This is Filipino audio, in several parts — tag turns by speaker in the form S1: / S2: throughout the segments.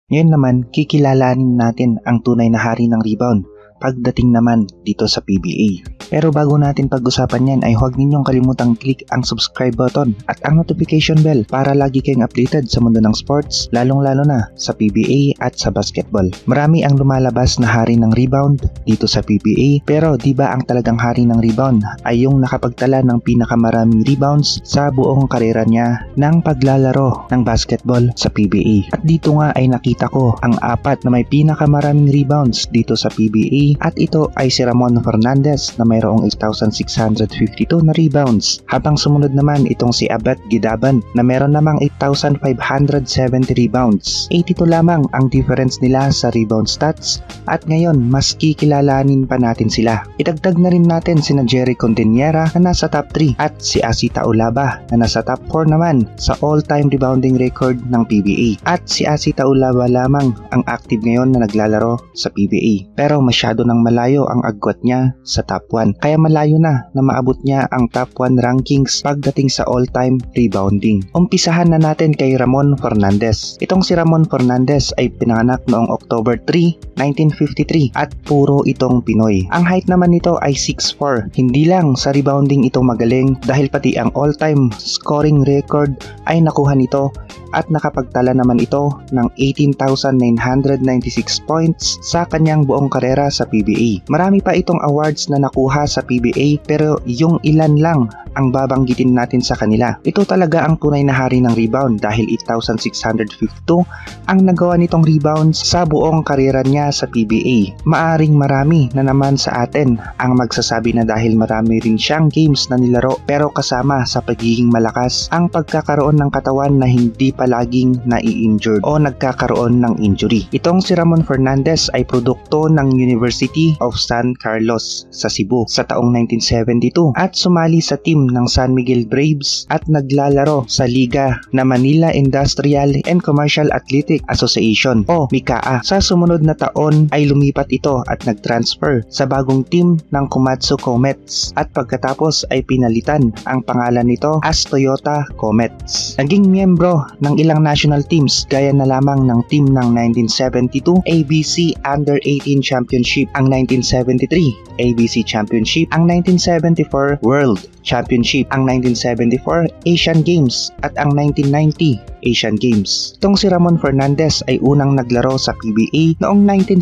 S1: Ngayon naman, kikilalanin natin ang tunay na hari ng rebound pagdating naman dito sa PBA. Pero bago natin pag-usapan yan ay huwag ninyong kalimutang click ang subscribe button at ang notification bell para lagi kayong updated sa mundo ng sports, lalong-lalo na sa PBA at sa basketball. Marami ang lumalabas na hari ng rebound dito sa PBA, pero di ba ang talagang hari ng rebound ay yung nakapagtala ng pinakamaraming rebounds sa buong karera niya ng paglalaro ng basketball sa PBA. At dito nga ay nakita ko ang apat na may pinakamaraming rebounds dito sa PBA at ito ay si Ramon Fernandez na mayroong 8,652 na rebounds, habang sumunod naman itong si Abet Guidaban na meron namang 8,570 rebounds. 82 lamang ang difference nila sa rebound stats at ngayon mas kikilalanin pa natin sila. Idagdag na rin natin sina Jerry Condeniera na nasa top 3 at si Asita Ulaba na nasa top 4 naman sa all-time rebounding record ng PBA. At si Asita Ulaba lamang ang active ngayon na naglalaro sa PBA, pero masyado nang malayo ang agwat niya sa top 1. Kaya malayo na maabot niya ang top 1 rankings pagdating sa all-time rebounding. Umpisahan na natin kay Ramon Fernandez. Itong si Ramon Fernandez ay pinanganak noong October 3, 1953 at puro itong Pinoy. Ang height naman nito ay 6'4". Hindi lang sa rebounding ito magaling dahil pati ang all-time scoring record ay nakuha nito at nakapagtala naman ito ng 18,996 points sa kanyang buong karera sa PBA. Marami pa itong awards na nakuha sa PBA pero yung ilan lang ang babanggitin natin sa kanila. Ito talaga ang tunay na hari ng rebound dahil 8,652 ang nagawa nitong rebounds sa buong karera niya sa PBA. Maaring marami na naman sa atin ang magsasabi na dahil marami rin siyang games na nilaro pero kasama sa pagiging malakas ang pagkakaroon ng katawan na hindi palaging nai-injured o nagkakaroon ng injury. Itong si Ramon Fernandez ay produkto ng University of San Carlos sa Cebu sa taong 1972 at sumali sa team ng San Miguel Braves at naglalaro sa liga na Manila Industrial and Commercial Athletic Association o MICAA. Sa sumunod na taon ay lumipat ito at nag-transfer sa bagong team ng Komatsu Comets at pagkatapos ay pinalitan ang pangalan nito as Toyota Comets. Naging miyembro ng ilang national teams gaya na lamang ng team ng 1972 ABC Under-18 Championship, ang 1973 ABC Championship, ang 1974 World Championship, ang 1974 Asian Games at ang 1990 Asian Games. Itong si Ramon Fernandez ay unang naglaro sa PBA noong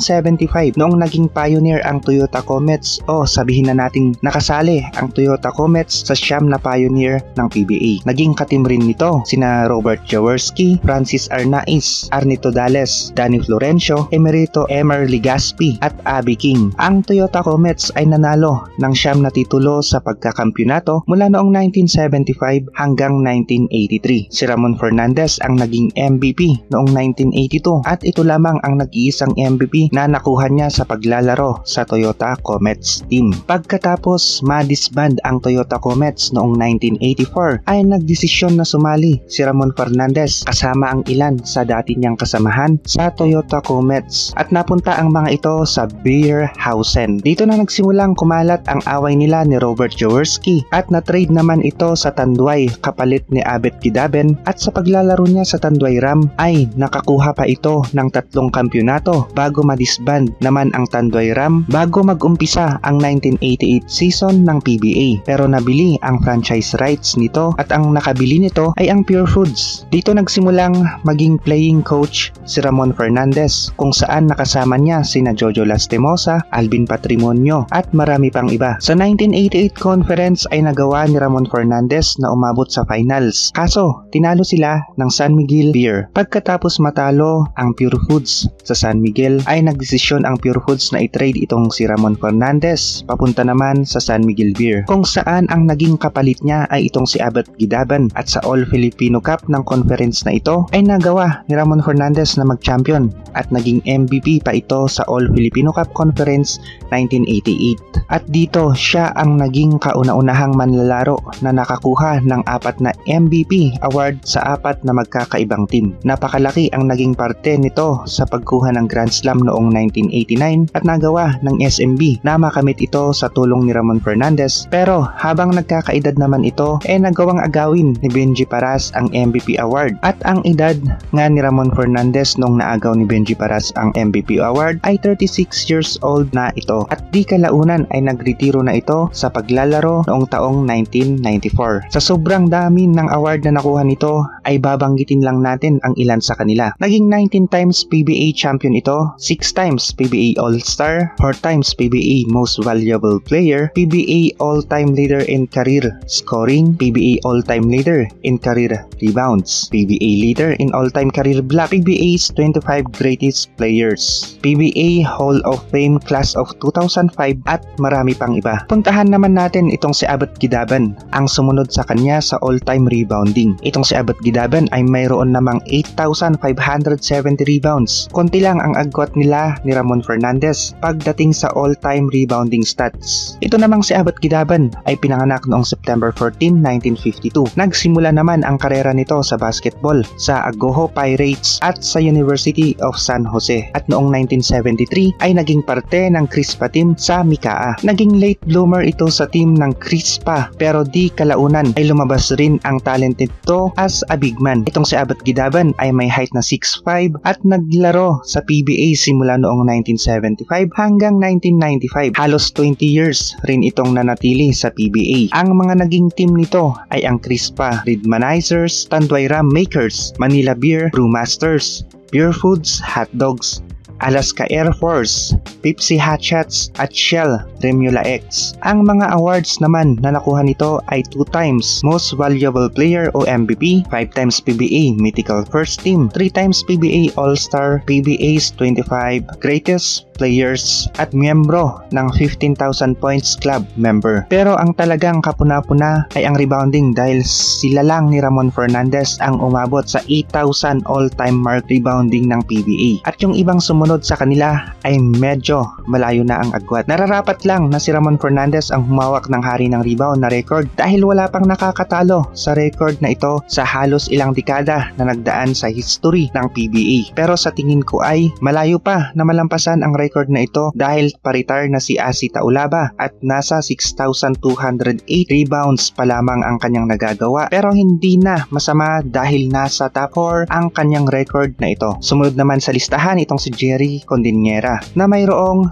S1: 1975 noong naging pioneer ang Toyota Comets o sabihin na nating nakasali ang Toyota Comets sa siyam na pioneer ng PBA. Naging katim rin nito sina Robert Jaworski, Francis Arnaiz, Arnito Dales, Danny Florencio, Emerito Emer Ligaspi at Abby King. Ang Toyota Comets ay nanalo ng siyam na titulo sa pagkakampyonato mula noong 1975 hanggang 1983. Si Ramon Fernandez ang naging MVP noong 1982 at ito lamang ang nag-iisang MVP na nakuha niya sa paglalaro sa Toyota Comets team. Pagkatapos ma-disband ang Toyota Comets noong 1984 ay nagdesisyon na sumali si Ramon Fernandez kasama ang ilan sa dati niyang kasamahan sa Toyota Comets at napunta ang mga ito sa Beerhausen. Dito na nagsimulang kumalat ang away nila ni Robert Jaworski at na-trade naman ito sa Tanduay kapalit ni Abet Guidaben at sa paglalaro niya sa Tanduay Ram ay nakakuha pa ito ng 3 kampyonato bago madisband naman ang Tanduay Ram bago mag-umpisa ang 1988 season ng PBA, pero nabili ang franchise rights nito at ang nakabili nito ay ang Pure Foods. Dito nagsimulang maging playing coach si Ramon Fernandez kung saan nakasama niya sina Jojo Lastimosa, Alvin Patrimonio at marami pang iba. Sa 1988 conference ay nagawa ni Ramon Fernandez na umabot sa finals, kaso tinalo sila ng San Miguel Beer. Pagkatapos matalo ang Pure Foods sa San Miguel ay nagdesisyon ang Pure Foods na i-trade itong si Ramon Fernandez papunta naman sa San Miguel Beer, kung saan ang naging kapalit niya ay itong si Abet Guidaban at sa All Filipino Cup ng conference na ito ay nagawa ni Ramon Fernandez na mag-champion at naging MVP pa ito sa All Filipino Cup Conference 1988. At dito siya ang naging kauna-unahang manlalaro na nakakuha ng 4 na MVP award sa 4 na magkakaibang team. Napakalaki ang naging parte nito sa pagkuha ng Grand Slam noong 1989 at nagawa ng SMB na makamit ito sa tulong ni Ramon Fernandez. Pero habang nagkakaedad naman ito, nagawang agawin ni Benji Paras ang MVP award. At ang edad nga ni Ramon Fernandez nung naagaw ni Benji Paras ang MVP award ay 36 years old na ito. At di kalaunan ay nagretiro na ito sa paglalaro noong taong 1994. Sa sobrang dami ng award na nakuha nito ay babanggitin lang natin ang ilan sa kanila. Naging 19 times PBA champion ito, 6 times PBA All-Star, 4 times PBA Most Valuable Player, PBA All-Time Leader in Career Scoring, PBA All-Time Leader in Career Rebounds, PBA Leader in All-Time Career Block, PBA's 25 Greatest Players, PBA Hall of Fame Class of 2005 at marami pang iba. Puntahan naman natin itong si Abot Gidaban, ang sumunod sa kanya sa all-time rebounding. Itong si Abot Gidaban ay mayroon namang 8,570 rebounds. Konti lang ang agwat nila ni Ramon Fernandez pagdating sa all-time rebounding stats. Ito namang si Abot Gidaban ay pinanganak noong September 14, 1952. Nagsimula naman ang karera nito sa basketball sa Agoho Pirates at sa University of San Jose. At noong 1973 ay naging parte ng Crispa team sa Mikaa. Naging late bloomer ito sa team ng Crispa pero di kalaunan ay lumabas rin ang talent nito as a big man. Itong si Abot Gidaban ay may height na 6'5 at naglaro sa PBA simula noong 1975 hanggang 1995. Halos 20 years rin itong nanatili sa PBA. Ang mga naging team nito ay ang Crispa Redmanizers, Tanduay Ram Makers, Manila Beer Brewmasters, Pure Foods Hot Dogs, Alaska Air Force, Pepsi Hot Shots at Shell Remula X. Ang mga awards naman na nakuha nito ay 2 times Most Valuable Player o MVP, 5 times PBA Mythical First Team, 3 times PBA All-Star, PBA's 25 Greatest Players at miyembro ng 15,000 Points Club member. Pero ang talagang kapuna-puna ay ang rebounding dahil sila lang ni Ramon Fernandez ang umabot sa 8,000 all-time mark rebounding ng PBA. At yung ibang sumunod sa kanila ay medyo malayo na ang agwat. Nararapat lang na si Ramon Fernandez ang humawak ng hari ng rebound na record dahil wala pang nakakatalo sa record na ito sa halos ilang dekada na nagdaan sa history ng PBA. Pero sa tingin ko ay malayo pa na malampasan ang record na ito dahil pa-retire na si Asi Taulaba at nasa 6,208 rebounds pa lamang ang kanyang nagagawa. Pero hindi na masama dahil nasa top 4 ang kanyang record na ito. Sumunod naman sa listahan itong si Jerry Condinera na mayroong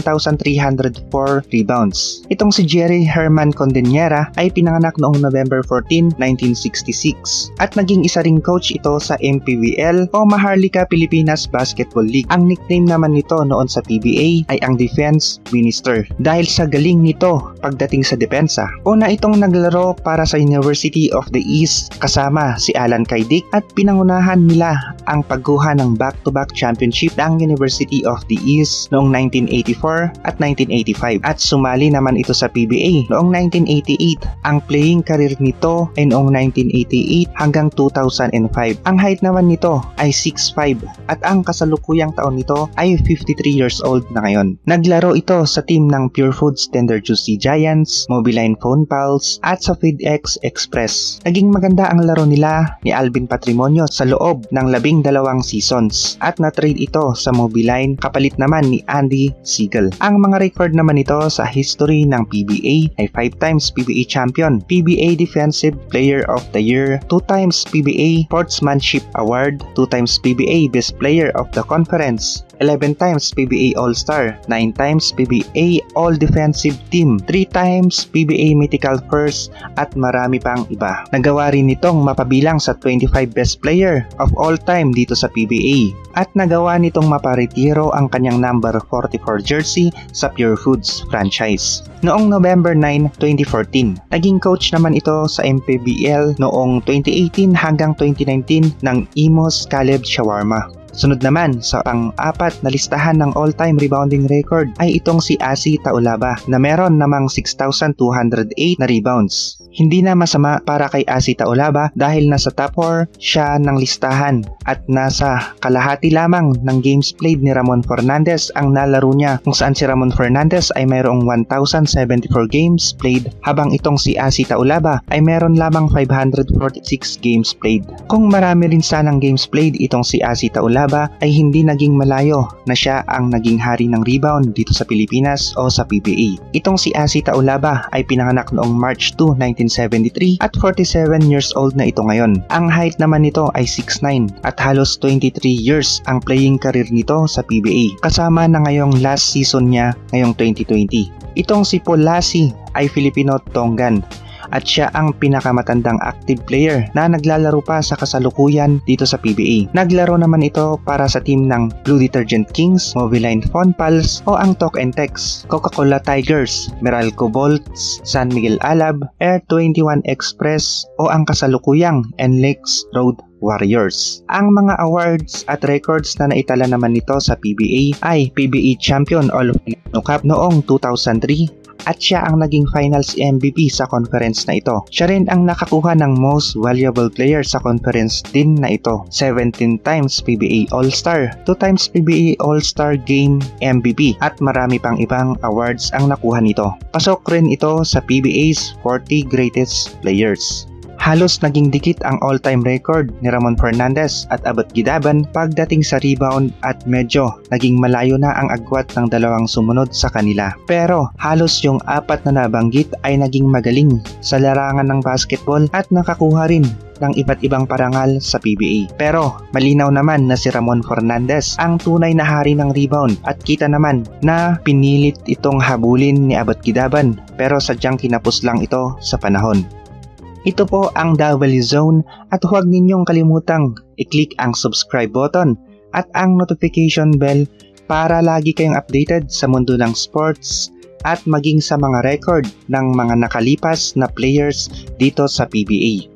S1: 7,304 rebounds. Itong si Jerry Herman Condinera ay pinanganak noong November 14, 1966 at naging isa ring coach ito sa MPBL o Maharlika Pilipinas Basketball League. Ang nickname naman nito noon sa PBA ay ang Defense Minister dahil sa galing nito pagdating sa depensa. Una itong naglaro para sa University of the East kasama si Alan Kaidik at pinangunahan nila ang pagkuha ng back-to-back championship ng University of the East noong 1984 at 1985 at sumali naman ito sa PBA noong 1988. Ang playing career nito ay noong 1988 hanggang 2005. Ang height naman nito ay 6'5 at ang kasalukuyang taon nito ay 53 years old na ngayon. Naglaro ito sa team ng Pure Foods Tender Juicy Giants, Mobiline Phone Pals at sa FeedX Express. Naging maganda ang laro nila ni Alvin Patrimonio sa loob ng 12 seasons at na-trade ito sa Mobiline kapalit naman ni Andy Siegel. Ang mga record naman ito sa history ng PBA ay 5 times PBA Champion, PBA Defensive Player of the Year, 2 times PBA Sportsmanship Award, 2 times PBA Best Player of the Conference, 11 times PBA All-Star, 9 times PBA All-Defensive Team, 3 times PBA Mythical First at marami pang iba. Nagawa rin nitong mapabilang sa 25 Best Player of All Time dito sa PBA at nagawa nitong maparetiro ang kanyang number 44 jersey sa Pure Foods franchise. Noong November 9, 2014, naging coach naman ito sa MPBL noong 2018 hanggang 2019 ng Imos Caleb Shawarma. Sunod naman sa pang-apat na listahan ng all-time rebounding record ay itong si Asi Taulaba na meron namang 6,208 na rebounds. Hindi na masama para kay Asi Taulaba dahil nasa top 4 siya ng listahan at nasa kalahati lamang ng games played ni Ramon Fernandez ang nalaro niya, kung saan si Ramon Fernandez ay mayroong 1,074 games played habang itong si Asi Taulaba ay meron lamang 546 games played. Kung marami rin sanang games played itong si Asi Taulaba ay hindi naging malayo na siya ang naging hari ng rebound dito sa Pilipinas o sa PBA. Itong si Asi Taulaba ay pinanganak noong March 2, 1973 at 47 years old na ito ngayon. Ang height naman nito ay 6'9" at halos 23 years ang playing career nito sa PBA, kasama na ngayong last season niya ngayong 2020. Itong si Paul Lassie ay Filipino-Tongan at siya ang pinakamatandang active player na naglalaro pa sa kasalukuyan dito sa PBA. Naglaro naman ito para sa team ng Blue Detergent Kings, Moviline Fonpals o ang Talk and Text, Coca-Cola Tigers, Meralco Bolts, San Miguel Alab, Air 21 Express o ang kasalukuyang NLEX Road Warriors. Ang mga awards at records na naitala naman nito sa PBA ay PBA Champion All Filipino Cup noong 2003 at siya ang naging finals MVP sa conference na ito. Siya rin ang nakakuha ng most valuable player sa conference din na ito. 17 times PBA All-Star, 2 times PBA All-Star Game MVP at marami pang ibang awards ang nakuha nito. Pasok rin ito sa PBA's 40 Greatest Players. Halos naging dikit ang all-time record ni Ramon Fernandez at Abot Gidaban pagdating sa rebound at medyo naging malayo na ang agwat ng dalawang sumunod sa kanila. Pero halos yung apat na nabanggit ay naging magaling sa larangan ng basketball at nakakuha rin ng iba't ibang parangal sa PBA. Pero malinaw naman na si Ramon Fernandez ang tunay na hari ng rebound at kita naman na pinilit itong habulin ni Abot Gidaban pero sadyang kinapos lang ito sa panahon. Ito po ang W Zone at huwag ninyong kalimutang i-click ang subscribe button at ang notification bell para lagi kayong updated sa mundo ng sports at maging sa mga record ng mga nakalipas na players dito sa PBA.